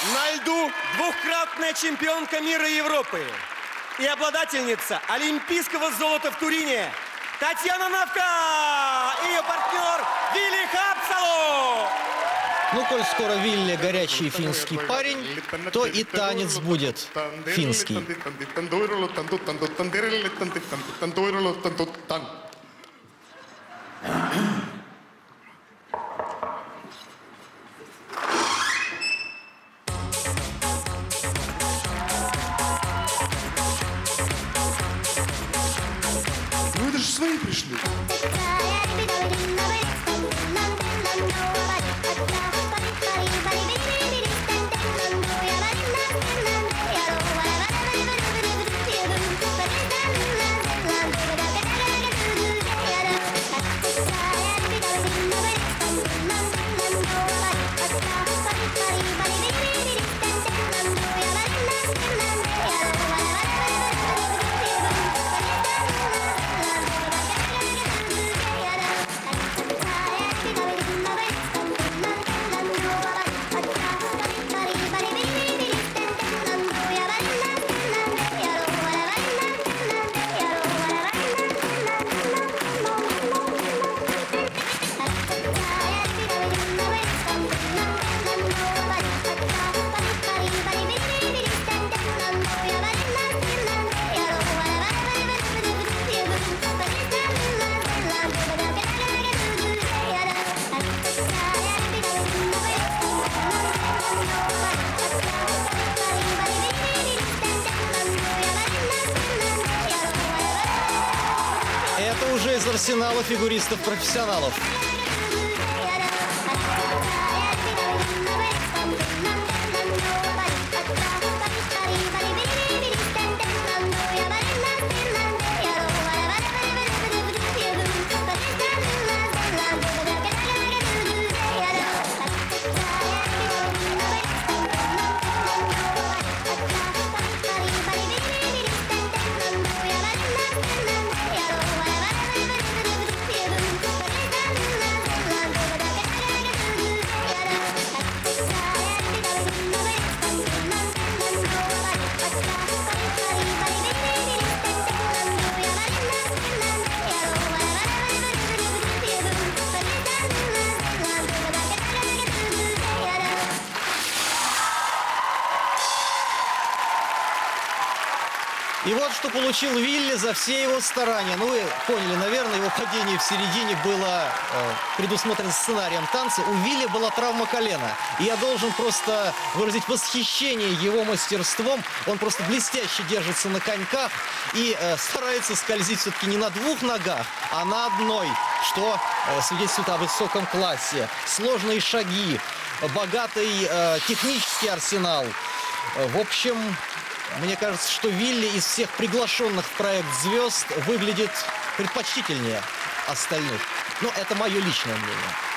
На льду двукратная чемпионка мира и Европы и обладательница олимпийского золота в Турине Татьяна Навка и ее партнер Вилли Хапсалу. Ну, коль скоро Вилли горячий финский парень, то и танец будет финский. Ну это же свои пришли. Это уже из арсенала фигуристов-профессионалов. И вот что получил Вилли за все его старания. Ну, вы поняли, наверное, его падение в середине было предусмотрено сценарием танца. У Вилли была травма колена. И я должен просто выразить восхищение его мастерством. Он просто блестяще держится на коньках и старается скользить все-таки не на двух ногах, а на одной, что свидетельствует о высоком классе. Сложные шаги, богатый технический арсенал. В общем... Мне кажется, что Вилли из всех приглашенных в проект звезд выглядит предпочтительнее остальных. Но это мое личное мнение.